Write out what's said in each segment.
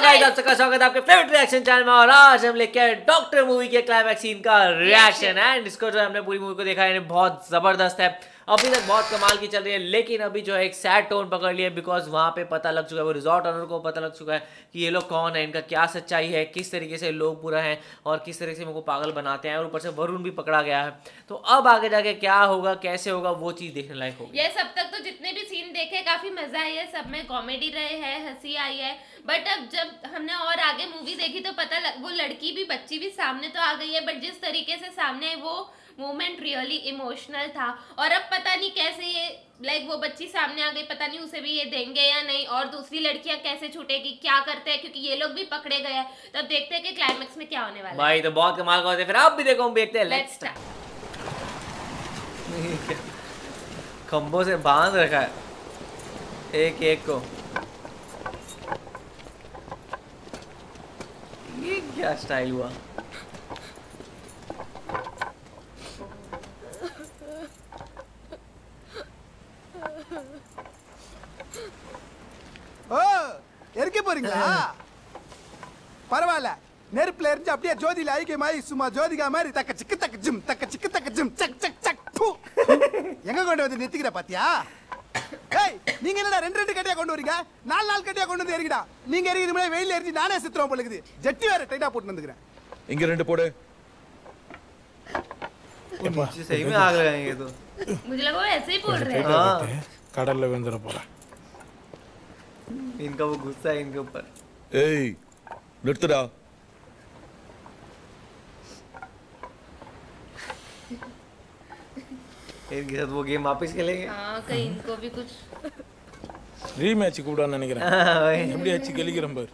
Guys, आप सबका स्वागत है आपके फेवरेट रिएक्शन चैनल में। और आज हम लेके आए डॉक्टर मूवी के क्लाइमैक्स सीन का रिएक्शन एंड इसको जो हमने पूरी मूवी को देखा है बहुत जबरदस्त है। अभी तक बहुत कमाल की चल रही है, लेकिन अभी जो है एक सैड टोन पकड़ लिया बिकॉज वहाँ पे पता लग चुका है, वो रिजॉर्ट ऑनर को पता लग चुका है कि ये लोग कौन है, इनका क्या सच्चाई है, किस तरीके से लोग बुरा हैं और किस तरीके से इनको पागल बनाते हैं। और ऊपर से वरुण भी पकड़ा गया है। तो अब आगे जाके क्या होगा, कैसे होगा, वो चीज़ देखने लायक होगी। ये सब तक तो जितने भी सीन देखे काफी मजा आई है, सब में कॉमेडी रहे है, हंसी आई है। बट अब जब हमने और आगे मूवी देखी तो वो लड़की भी बच्ची भी सामने तो आ गई है, बट जिस तरीके से सामने है वो मोमेंट रियली इमोशनल था। और अब पता नहीं कैसे ये वो बच्ची सामने आ गई, पता नहीं उसे भी ये देंगे या नहीं, और दूसरी लड़कियां कैसे छूटेगी, क्या करते हैं, क्योंकि ये लोग भी पकड़े गए हैं। तब देखते हैं कि क्लाइमेक्स में क्या होने वाला है। भाई तो बहुत कमाल का होता है। फिर आप भी देखो, हम देखते हैं। Let's start. खंभों से बांध रखा है एक एक को। ये क्या स्टाइल हुआ? எரிக்க போறீங்களா? பரவாயில்ல, நெருப்புல எரிஞ்சு அப்படியே ஜோதியில ஐக்கிய மாதிரி சும்மா ஜோதிகா மாதிரி தக்க சிக்கு தக்க ஜிம் தக்க சிக்கு தக்க ஜிம் சக் சக் சக் பூ. எங்க கொண்டு வந்து நிறுத்திக்கிற பாத்தியா? ஏய், நீங்க என்னடா ரெண்டு கட்டியா கொண்டு வரீங்க? நாலு கட்டியா கொண்டு வந்து எரிக்கடா. நீங்க எரிக்கிற மாதிரி வெயில எரிஞ்சு நானே சித்திரம் போல இருக்குது. ஜெட்டி வேற டைட்டா போட்டு வந்துக்கிறேன். இங்க ரெண்டு போடு. नीचे सही में आग लगाएंगे तो। मुझे लगा वो ऐसे ही बोल रहे हैं। हाँ, கடல்ல விழுந்துற போறா. इनका वो गुस्सा है इनके ऊपर। ஏய் நிறுத்துடா. इनके साथ वो गेम वापस खेलेंगे। हाँ, कहीं इनको भी कुछ ரீமேட்ச் கூடான்னு நினைக்கிறேன். எப்படி அச்சு கலிக்கிறேன் பாரு.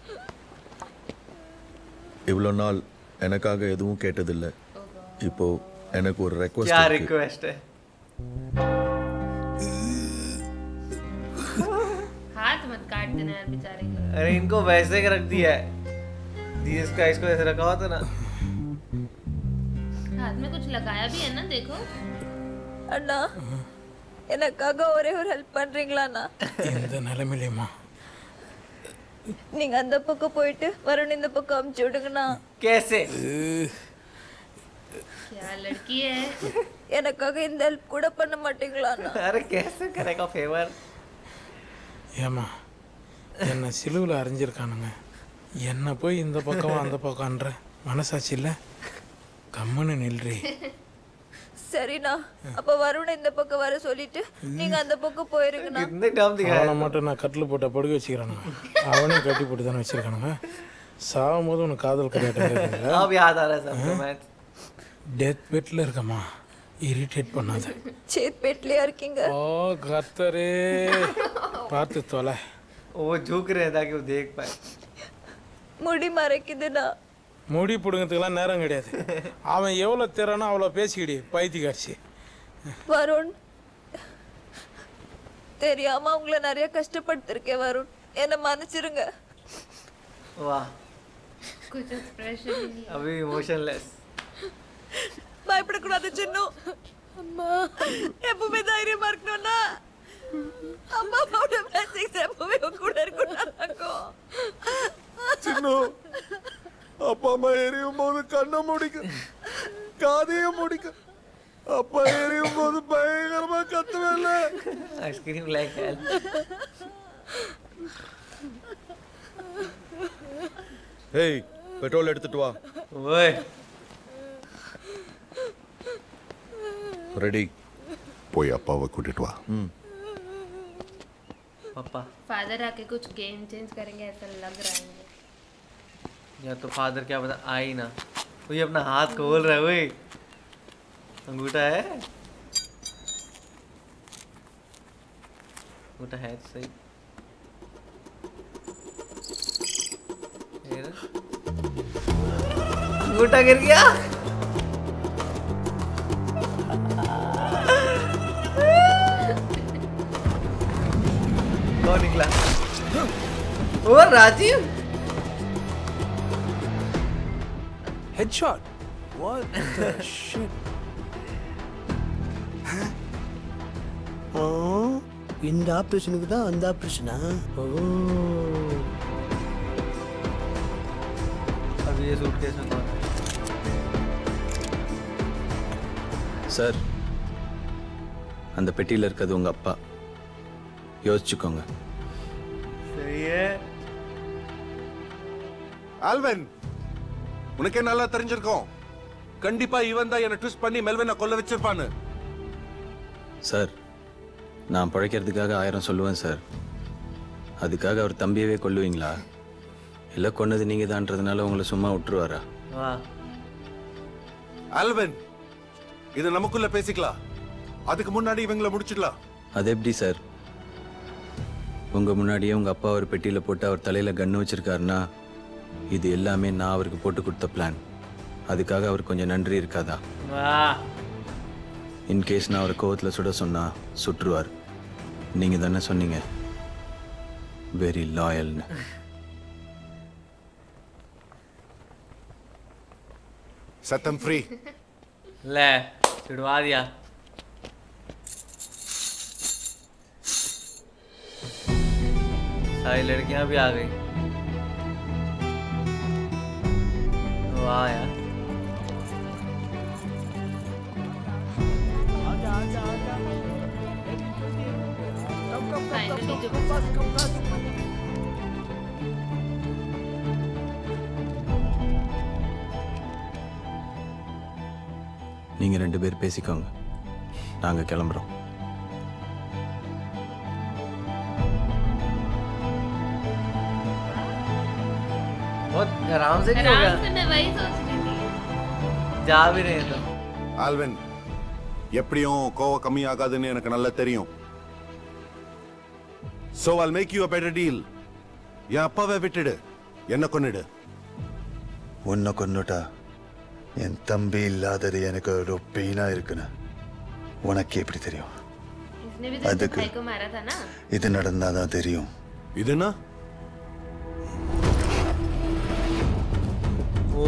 இவ்வளவு நாள் எனக்காக எதுவும் கேட்டதில்லை. இப்போ எனக்கு ஒரு ரெக்வெஸ்ட் क्या இருக்கு. रिक्वेस्ट है? हाथ मत काट देना यार बेचारे को। अरे इनको वैसे रख दिया है। इसको ऐसे रखा हुआ था ना। हाथ में कुछ लगाया भी है ना, देखो। அண்ணா, எனக்காக ஒரே ஒரு ஹெல்ப் பண்றீங்களாண்ணா? இந்த நிலைமையிலேமா நீங்க அந்த பக்கம் போயிட்டு வருண் இந்த பக்கம் அமுச்சு விடுங்கண்ணா. कैसे? क्या लड़की है। எனக்காக இந்த ஹெல்ப் கூட பண்ண மாட்டீங்களாண்ணா? अरे कैसे करेगा फेवर? ஏமா என்ன சிலுவில் அரைஞ்சிருக்கானுங்க, என்ன போய் இந்த பக்கம் அந்த பக்கம்ன்ற மனசாட்சி இல்லை. கம்முன்னு நில்றி. சரிண்ணா, அப்ப வருண் இந்த பக்கம் வர சொல்லிட்டு நீங்க அந்த பக்கம் போயிருங்கண்ணா. कितने टाइम दिखाया? அவனை மட்டும் நான் கட்டில் போட்ட படுக்க வச்சுக்கிறானுங்க. அவனே கட்டி போட்டு தானே வச்சிருக்கானுங்க. சாகும் போது உனக்கு காதல் கல்யாணம். अब याद आ रहा है सबको मैच। டெத் பெட்டில் இருக்கம்மா, இரிட்டேட் பண்ணாத. சேத் பேட்லயா இருக்கீங்க? ஓ கத்தரே, பார்த்து தொலை. वो झुक रहे हैं ताकि वो देख पाए। முடி மறைக்குதுண்ணா. முடி பிடுங்கிறதுக்கெல்லாம் நேரம் கிடையாது. அவன் எவ்வளோ திறனோ அவ்வளோ பேசிக்கிடி பைத்தியக்காட்சி. வருண், தெரியாம உங்களை நிறைய கஷ்டப்படுத்திருக்கேன் வருண், என்ன மன்னிச்சிருங்க. वाह, कुछ एक्सप्रेशन ही नहीं। अभी इमोशनलेस। பயப்படக்கூடாது சின்னு. அம்மா எப்பவுமே தைரியமா இருக்கணும்னா அம்மா அப்பாவோட blessings எப்பவுமே உன் கூட இருக்கணும். சின்னு, அப்பா அம்மா எரியும் போது கண்ணை முடிக்க, காதையும் முடிக்க, அப்பா எரியும் போது பயங்கரமா கத்துவேல. Ice cream like hell. ஏய், பெட்ரோல் எடுத்துட்டு வா. ओए ரெடி. போய் அப்பாவை கூட்டிட்டு வா. पापा, फादर आके कुछ गेम चेंज करेंगे ऐसा लग रहा है मुझे। या तो फादर क्या पता आ ही ना। वो ये अपना हाथ खोल रहा है। वही अंगूठा है, अंगूठा है तो सही। ये रहा। अंगूठा गिर गया। कौन निकला? ओ Rajiv. Headshot. What the shit? இந்த ஆப்ரேஷனுக்கு தான் அந்த ஆப்ரேஷனா? ஓ अभी ये सूटकेस में कौन है? சார் அந்த பெட்டியில் இருக்கிறது உங்கள் அப்பா யோசிச்சுக்கோங்க. सही है. ஆல்வன், உனக்கே நல்லா தெரிஞ்சிருக்கும். கண்டிப்பா இவன் தான் என்ன ட்விஸ்ட் பண்ணி மெல்வினை கொல்ல வச்சிருப்பான்னு. சார் நான் பழைக்கிறதுக்காக 1000 சொல்லுவேன் சார். அதுக்காக அவர் தம்பியவே கொல்லுவீங்களா? இல்லை கொன்னது நீங்கள் தான்றதுனால உங்களை சும்மா விட்டுருவாரா? ஆல்வன், இது நமக்குள்ள பேசிக்கலாம். அதுக்கு முன்னாடி இவங்களை முடிச்சிடலாம். அது எப்படி சார்? உங்கள் முன்னாடியே உங்கள் அப்பா ஒரு பெட்டியில் போட்டு அவர் தலையில் கன்று வச்சிருக்காருன்னா இது எல்லாமே நான் அவருக்கு போட்டு கொடுத்த பிளான். அதுக்காக அவர் கொஞ்சம் நன்றி இருக்காதா? இன்கேஸ் நான் அவர் கோவத்தில் சுட சொன்னா சுட்டுருவார். நீங்கள் தானே சொன்னீங்க வெரி லாயல்னு. सतम फ्री ले छुड़वा दिया. सारी लड़कियां भी आ गई. वाह यार. நீங்கள் 2 பேர் பேசிக்கோங்க, நாங்கள் கிளம்புறோம். बहुत आराम से नहीं हो गया? आराम से मैं वही सोच रही थी. जा भी रहे तो. ஆல்வன், எப்படியும் கோவம் கம்மி ஆகாதுன்னு எனக்கு நல்லா தெரியும். So I'll make you a better deal. என் அப்பாவை விட்டுடு, என்ன கொன்னிடு. உன்னை கொன்னுட்டா என் தம்பி இல்லாதது எனக்கு ஒரு பெயினா இருக்குன்னு உனக்கு எப்படி தெரியும்? इसने भी तो भाई को मारा था ना. இது நடந்தாதான் தெரியும். இதுனா ओ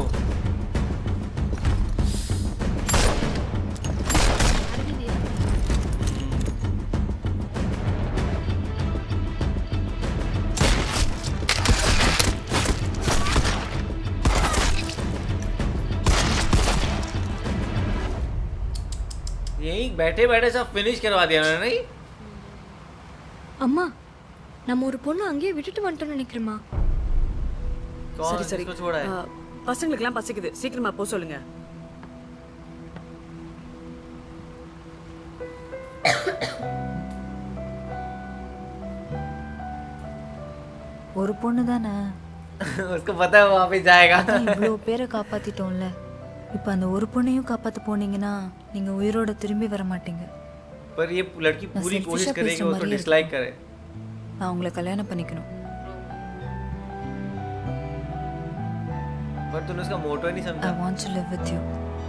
यही बैठे बैठे सब फिनिश करवा दिया उन्होंने. नहीं அம்மா நம்ம ஒரு பொண்ணு அங்கேயே விட்டுட்டு வந்துட்டோம்னு நினைக்கிறேம்மா. कौन சரி சரி इसको छोड़ा है? பசங்களுக்குலாம் பசிக்குது, சீக்கிரமா போ சொல்லுங்க. ஒரு பொண்ணு தானே. उसको पता है वहाँ पे जाएगा. இவ்வளோ பேரை காப்பாத்திட்டோம்ல, இப்போ அந்த ஒரு பொண்ணையும் காப்பாற்ற போனீங்கன்னா நீங்க உயிரோட திரும்பி வர மாட்டீங்க. पर ये लड़की पूरी कोशिश करेगी उसको डिसलाइक करे. நான் உங்களை கல்யாணம் பண்ணிக்கணும். पर तूने उसका मोटो ही नहीं I समझा. want to live with you.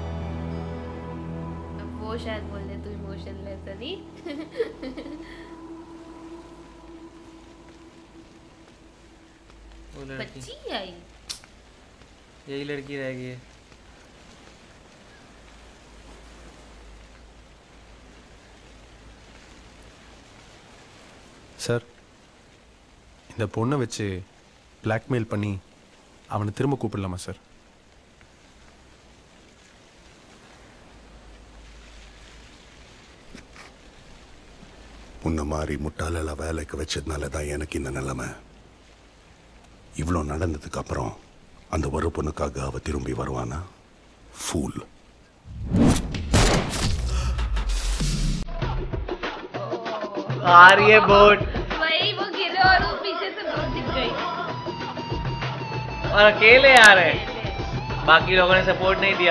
वो शायद बोल दे तू इमोशनलेस है नहीं. वो लड़की बच्ची आई. यही लड़की रह गई है. சார், இந்த பொண்ணை வச்சு பிளாக்மெயில் பண்ணி அவனை திரும்ப கூப்பிடலாமா சார்? உன்ன மாதிரி முட்டாளெல்லாம் வேலைக்கு வச்சதுனால தான் எனக்கு இந்த நிலைமை. இவ்வளோ நடந்ததுக்கு அப்புறம் அந்த ஒரு பொண்ணுக்காக அவ திரும்பி வருவானா? ஃபூல். आ रही है बोट वही वो गिरे और वो पीछे से बोट दिख गई. और अकेले आ रहे हैं, बाकी लोगों ने सपोर्ट नहीं दिया.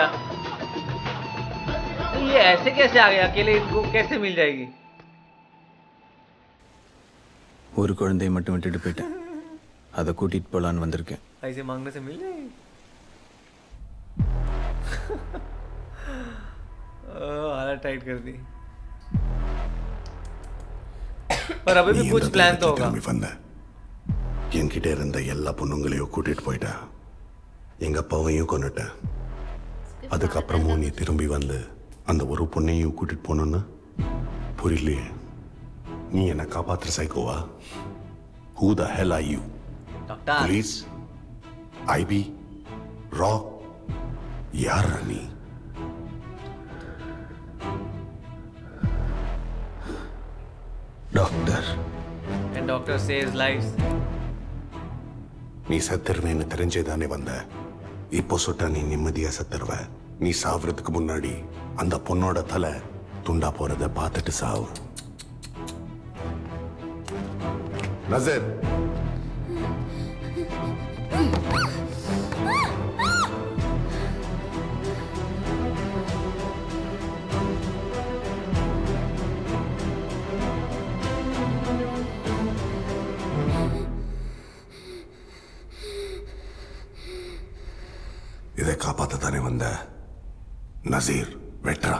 तो ये ऐसे कैसे आ गया अकेले? इनको कैसे मिल जाएगी? ஒரு குழந்தையை மட்டும் விட்டுட்டு போயிட்டேன், அதை கூட்டிட்டு போலான்னு வந்திருக்கேன். ऐसे मांगने से मिल जाएगी? हालत टाइट कर दी. पर अभी भी कुछ प्लान तो होगा. என்கிட்ட இருந்த எல்லா பொண்ணுங்களையும் கூட்டிட்டு போயிட்டேன், எங்க அப்பாவையும் கொன்னுட்டேன். அதுக்கப்புறமும் நீ திரும்பி வந்து அந்த ஒரு பொண்ணையும் கூட்டிட்டு போனோன்னு புரியலையே. நீ என்ன காப்பாத்துற சைக்கோவா? Who the hell are you? Doctor. Police? IB? रॉ यार Rani doctor And doctor saves lives. நீ செத்துருவேன்னு தெரிஞ்சேதானே வந்த. இப்போ சுட்டா நீ நிம்மதியா செத்துருவ. நீ சாவறதுக்கு முன்னாடி அந்த பொண்ணோட தலை துண்டா போறத பார்த்துட்டு சாவு. நசீர் இதை காப்பாத்த தானே வந்த. நசீர் வெட்ரா.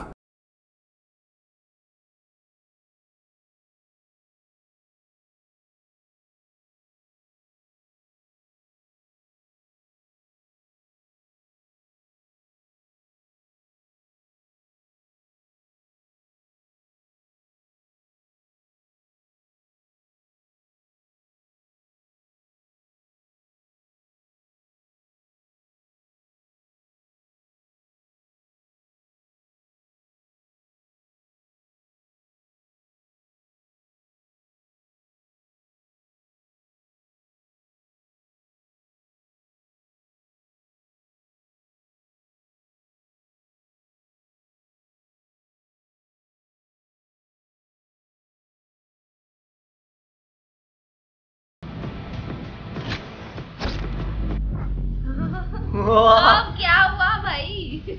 अब क्या हुआ भाई?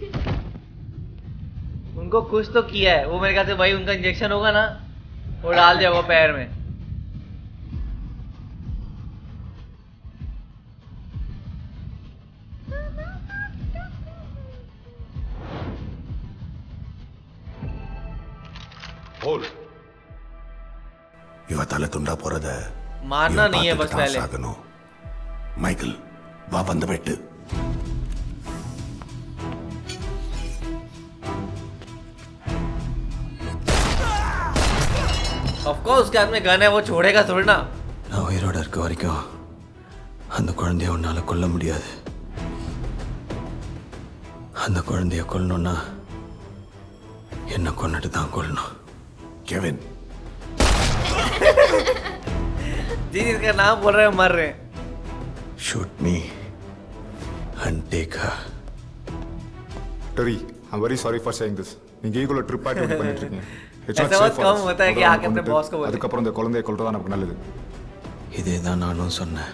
उनको कुछ तो किया है, वो मेरे ख्याल से भाई उनका इंजेक्शन होगा ना, वो डाल दिया होगा पैर में। बोल இவ தலை துண்டா போறத मारना नहीं है बस पहले। மைக்கேல் வா வந்து வெட்டு. Of course उसके हाथ में गन है, वो छोड़ेगा थोड़ी ना। நான் உயிரோட இருக்க வரைக்கும் அந்த குழந்தைய உன்னால கொல்ல முடியாது. அந்த குழந்தைய கொல்லணும்னா என்ன கொன்னுட்டு தான் கொல்லணும். केविन जी जिसका नाम बोल रहे हैं मर रहे हैं. Shoot me and take her. Terry, I'm very sorry for saying this. நீங்க ஈகோல ட்ரிப் ஆயிட்டு பண்ணிட்டு இருக்கீங்க. ऐसा बात कम होता है कि आके अपने बॉस को बोले. அதுக்கு அப்புறம் இந்த குழந்தையை கொல்றதா நமக்கு நல்லது. இதே தான் நானும் சொன்னேன்.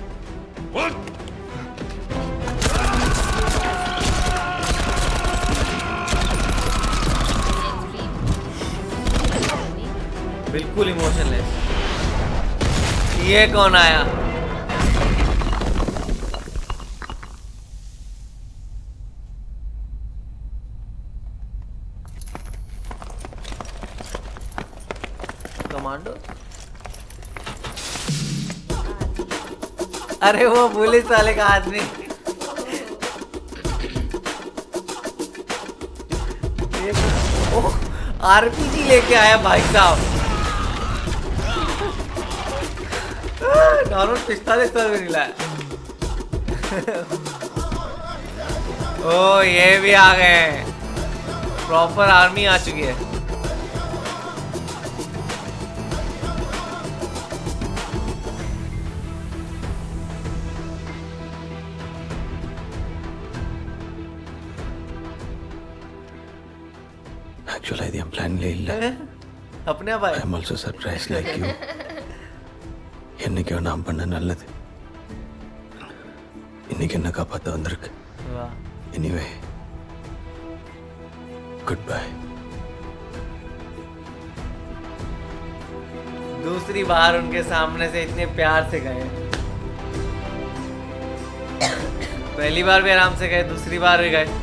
बिल्कुल इमोशनलेस. ये कौन आया? कमांडो. अरे वो पुलिस वाले का आदमी. आरपीजी लेके आया भाई साहब. नॉर्मल पिस्तौल भी नहीं लाया. ओ ये भी आ गए. प्रॉपर आर्मी आ चुकी है. Actually, I am planning अपने आप आए. I am also surprised like you. என்னைக்கோ நான் பண்ண நல்லது இன்னைக்கு என்ன காப்பாத்த வந்திருக்கு. Anyway, goodbye. दूसरी बार उनके सामने से इतने प्यार से गए. पहली बार भी आराम से गए, दूसरी बार भी गए.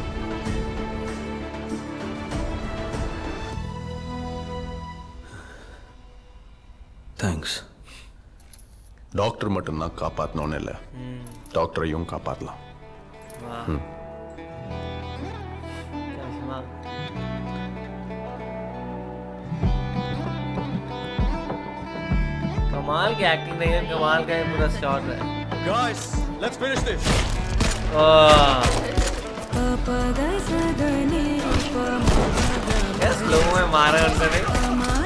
Thanks. டாக்டர் மட்டும்தான் காப்பாற்றணும்னு இல்லை, டாக்டரையும் காப்பாற்றலாம். कमाल की एक्टिंग नहीं है, कमाल का पूरा शॉट है. Guys, let's finish this. Slow में मारा उन्होंने।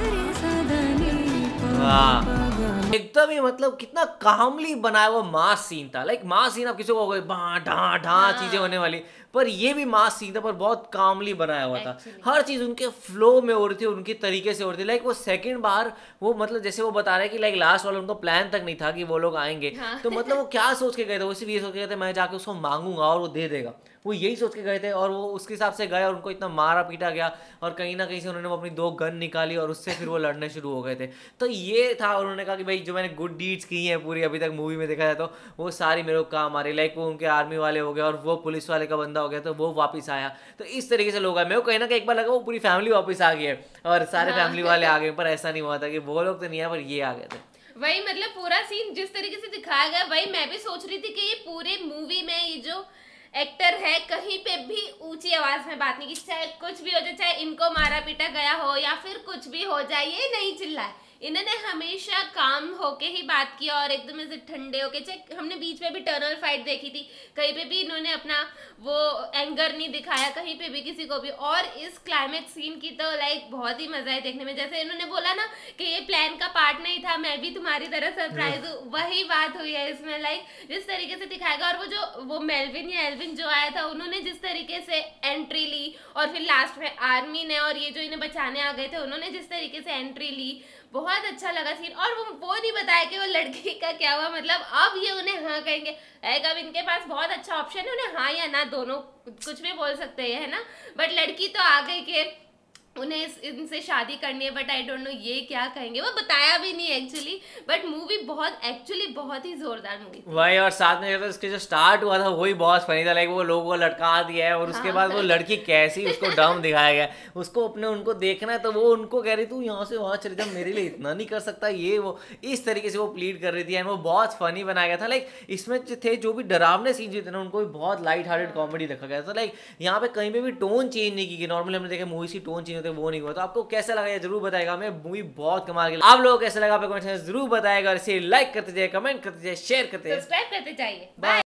एकदम ही मतलब कितना कामली बनाया हुआ मास सीन था। लाइक मास सीन आप किसी को हो ढा ढा चीजें होने वाली, पर ये भी मास सीन था पर बहुत कामली बनाया हुआ था। हर चीज उनके फ्लो में हो रही थी, उनके तरीके से हो रही थी। लाइक वो सेकंड बार वो मतलब जैसे वो बता रहे हैं कि लाइक लास्ट वाला उनको प्लान तक नहीं था कि वो लोग आएंगे। तो मतलब वो क्या सोच के गए थे, वो सिर्फ ये सोच के गए थे मैं जाके उसको मांगूंगा और वो दे देगा। वो यही सोच के गए थे और वो उसके हिसाब से गए और उनको इतना मारा पीटा गया और कहीं ना कहीं से उन्होंने वो अपनी 2 गन निकाली और उससे फिर वो लड़ने शुरू हो गए थे। तो ये था, उन्होंने कहा कि भाई जो मैंने गुड डीड्स की हैं पूरी अभी तक मूवी में देखा जाए तो वो सारी मेरे को काम आ रही। लाइक वो उनके आर्मी वाले हो गए और वो पुलिस वाले का बंदा हो गया तो वो वापस आया। तो इस तरीके से लोग आए। मेरे को कहीं ना कहीं एक बार लगा वो पूरी फैमिली वापस आ गई है और सारे फैमिली वाले आ गए, पर ऐसा नहीं हुआ था कि वो लोग तो नहीं आए पर ये आ गए थे। वही मतलब पूरा सीन जिस तरीके से दिखाया गया, वही मैं भी सोच रही थी कि ये पूरे मूवी में ये जो एक्टर है कहीं पे भी ऊंची आवाज में बात नहीं की, चाहे कुछ भी हो जाए, चाहे इनको मारा पीटा गया हो या फिर कुछ भी हो जाए, ये नहीं चिल्लाए। इन्होंने हमेशा काम होके ही बात की और एकदम ऐसे ठंडे होके। चाहे हमने बीच में भी टर्नल फाइट देखी थी, कहीं पे भी इन्होंने अपना वो एंगर नहीं दिखाया कहीं पे भी किसी को भी। और इस क्लाइमेक्स सीन की तो लाइक बहुत ही मजा है देखने में। जैसे इन्होंने बोला ना कि ये प्लान का पार्ट नहीं था, मैं भी तुम्हारी तरह सरप्राइज हूँ, वही बात हुई है इसमें। लाइक जिस तरीके से दिखाएगा और वो मेलविन या एल्विन जो आया था, उन्होंने जिस तरीके से एंट्री ली और फिर लास्ट में आर्मी ने और ये जो इन्हें बचाने आ गए थे उन्होंने जिस तरीके से एंट्री ली, बहुत अच्छा लगा सीन। और वो नहीं बताया कि वो लड़की का क्या हुआ, मतलब अब ये उन्हें हाँ कहेंगे। अब इनके पास बहुत अच्छा ऑप्शन है, उन्हें हाँ या ना दोनों कुछ भी बोल सकते हैं, है ना। बट लड़की तो आ गई कि उन्हें इनसे शादी करनी है, बट आई डोंट नो ये क्या कहेंगे, वो बताया भी नहीं एक्चुअली। बट मूवी बहुत ही जोरदार मूवी थी। वही, और साथ में इसके जो स्टार्ट हुआ था वही बहुत फनी था। लाइक वो लोगों को लटका दिया है और उसके बाद वो लड़की कैसी उसको डम दिखाया गया, उसको उनको देखना है तो वो उनको कह रही तू यहाँ से वहाँ चले जा, मेरे लिए इतना नहीं कर सकता ये वो, इस तरीके से वो प्लीड कर रही थी। एंड वो बहुत फनी बनाया गया था। लाइक इसमें थे जो भी डरावने सीन जो थे ना उनको भी बहुत लाइट हार्टेड कॉमेडी रखा गया था। लाइक यहाँ पे कहीं पे भी टोन चेंज नहीं की। नॉर्मली हमने देखा मूवी की टोन चेंज होते वो नहीं हुआ। तो आपको कैसा लगा ये जरूर बताएगा हमें। मूवी बहुत कमाल की। आप लोगों को कैसा लगा आप कमेंट में जरूर बताएगा और इसे लाइक करते जाइए, कमेंट करते जाइए, शेयर करते जाइए, सब्सक्राइब करते जाइए। बाय।